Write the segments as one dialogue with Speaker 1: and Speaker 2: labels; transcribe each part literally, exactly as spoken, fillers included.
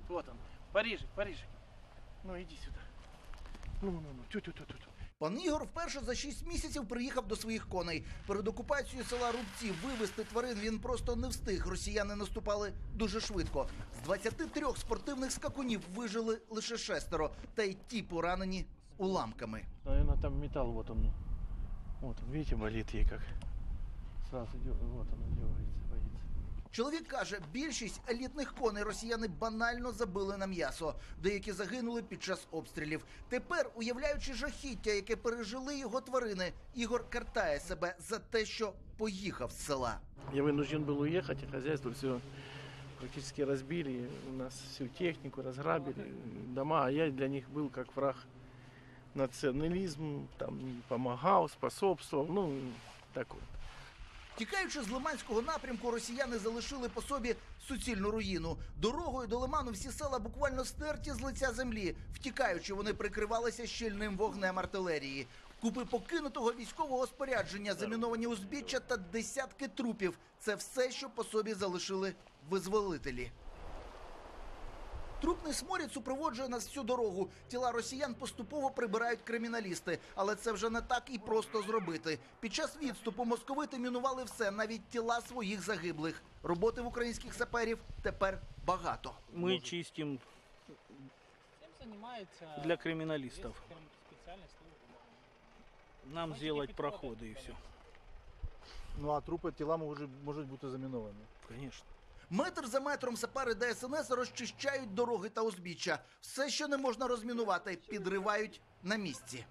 Speaker 1: Вот он. Парижик, Парижик. Ну, иди сюда. Ну, ну, ну, тю-тю-тю-тю.
Speaker 2: Пан Ігор вперше за шість місяців приїхав до своїх коней. Перед окупацією села Рубці вивезти тварин він просто не встиг. Росіяни наступали дуже швидко. З двадцяти трьох спортивних скакунів вижили лише шестеро. Та й ті поранені уламками.
Speaker 1: Наверное, там металл, вот он. Вот он, видите, болит ей как. Сразу, вот он, дергается, боится.
Speaker 2: Чоловік каже, більшість елітних коней росіяни банально забили на м'ясо. Деякі загинули під час обстрілів. Тепер, уявляючи жахіття, яке пережили його тварини, Ігор картає себе за те, що поїхав з села.
Speaker 1: Я вынужден был уехать, а хозяйство все практически разбили. У нас всю технику разграбили, дома, а я для них был как враг. Национализм, там, помогал, способствовал, ну, такой.
Speaker 2: Тікаючи з Лиманського напрямку, росіяни залишили по собі суцільну руїну. Дорогою до Лиману всі села буквально стерті з лиця землі. Втікаючи, вони прикривалися щільним вогнем артилерії. Купи покинутого військового спорядження, заміновані узбіччя та десятки трупів – це все, що по собі залишили визволителі. Трупний сморід супроводжує нас всю дорогу. Тіла росіян поступово прибирають криміналісти. Але це вже не так і просто зробити. Під час відступу московити мінували все, навіть тіла своїх загиблих. Роботи в українських саперів тепер багато.
Speaker 3: Мы чистим для криминалистов. Нам сделать проходы и все.
Speaker 4: Ну а трупи, тіла можуть, можуть бути заміновані.
Speaker 3: Конечно.
Speaker 2: Метр за метром сапери Де Ес Ен Ес розчищають дороги та узбіччя. Все, що не можна розмінувати, підривають на місці.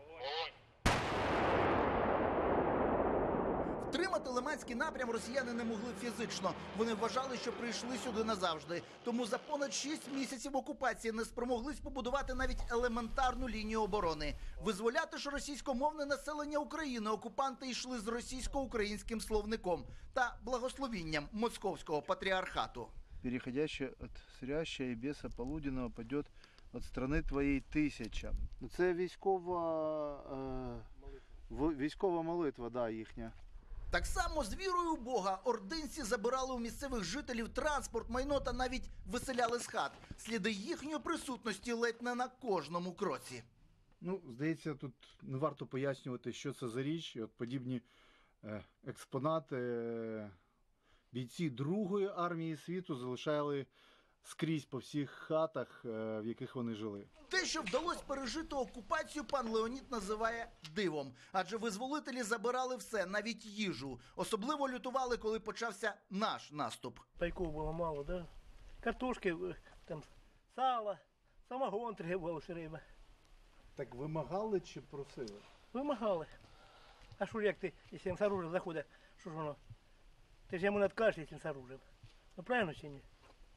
Speaker 2: Втримати Лиманський напрям росіяни не могли фізично. Вони вважали, що прийшли сюди назавжди. Тому за понад шість місяців окупації не спромоглись побудувати навіть елементарну лінію оборони. Визволяти ж російськомовне населення України окупанти йшли з російсько-українським словником та благословінням московського патріархату.
Speaker 5: Переходящее от сряща и беса полуденного падет от страны твоей тисяча. Це військова, е, військова молитва, да, їхня.
Speaker 2: Так само з вірою у Бога ординці забирали у місцевих жителів транспорт, майно та навіть виселяли з хат. Сліди їхньої присутності ледь не на кожному кроці.
Speaker 4: Ну, здається, тут не варто пояснювати, що це за річ. І от подібні е, експонати е, бійці Другої армії світу залишали скрізь по всіх хатах, е, в яких вони жили.
Speaker 2: Те, що вдалося пережити окупацію, пан Леонід називає дивом. Адже визволителі забирали все, навіть їжу. Особливо лютували, коли почався наш наступ.
Speaker 6: Пайков было мало, да? Картошки, там, сало, самогон требовал все время.
Speaker 4: Так вимагали чи просили?
Speaker 6: Вимагали. А що ж як ти, якщо він з оружием заходить, що ж воно? Ти ж йому не відкажеш, якщо він з оружием. Ну правильно чи ні?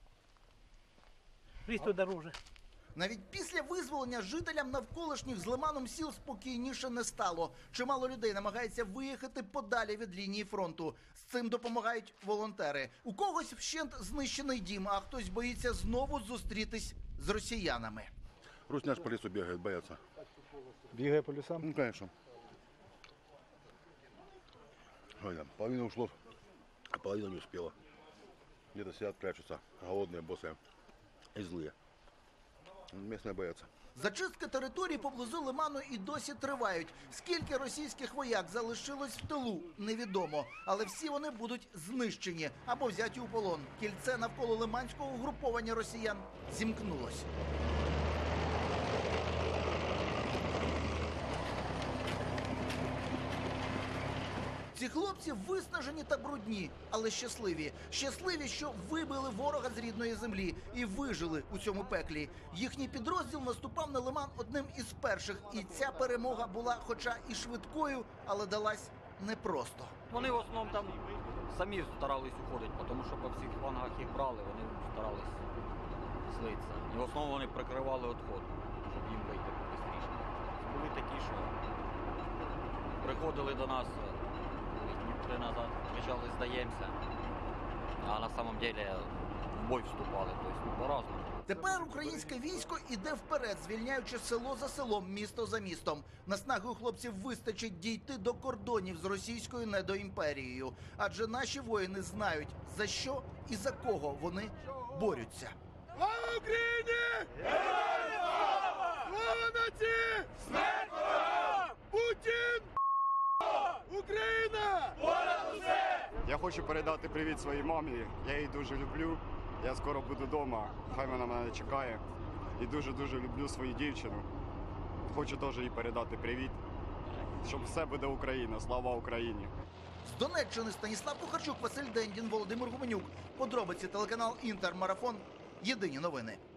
Speaker 6: Христо дороже.
Speaker 2: Навіть після визволення жителям навколишніх з Лиманом сіл спокійніше не стало. Чимало людей намагається виїхати подалі від лінії фронту. З цим допомагають волонтери. У когось вщент знищений дім, а хтось боїться знову зустрітись з росіянами.
Speaker 7: Русня ж по лесу бегает, боятся.
Speaker 4: Бігає по лісам?
Speaker 7: Ну, конечно. Ой, да, половина ушло, а половина не успела. Где-то сидят, прячутся, голодные, босые и злые. Местные боятся.
Speaker 2: Зачистки територій поблизу Лиману і досі тривають. Скільки російських вояк залишилось в тилу, невідомо. Але всі вони будуть знищені або взяті у полон. Кільце навколо лиманського угруповання росіян зімкнулось. Ці хлопці виснажені та брудні, але щасливі. Щасливі, що вибили ворога з рідної землі і вижили у цьому пеклі. Їхній підрозділ наступав на Лиман одним із перших. І ця перемога була хоча і швидкою, але далась непросто.
Speaker 8: Вони в основному там самі старались уходити, тому що по всіх флангах їх брали, вони старались слитися. І в основному вони прикривали відход, щоб їм вийти швидше. Були такі, що приходили до нас три назад, кричали «здаємося», а на самом деле в бой вступали, тобто ну, по-разному.
Speaker 2: Тепер українське військо іде вперед, звільняючи село за селом, місто за містом. Наснаги у хлопців вистачить дійти до кордонів з російською недоімперією. Адже наші воїни знають, за що і за кого вони борються.
Speaker 7: Слава Україні! Героям слава! Слава нації! Смерть ворогам! Путін! Україна! Понад усе!
Speaker 9: Я хочу передати привіт своїй мамі. Я її дуже люблю. Я скоро буду вдома. Хай вона мене чекає. І дуже-дуже люблю свою дівчину. Хочу теж їй передати привіт. Щоб все буде Україна. Слава Україні!
Speaker 2: З Донеччини Станіслав Кухарчук, Василь Дендін, Володимир Гуменюк. Подробиці телеканал Інтермарафон. Єдині новини.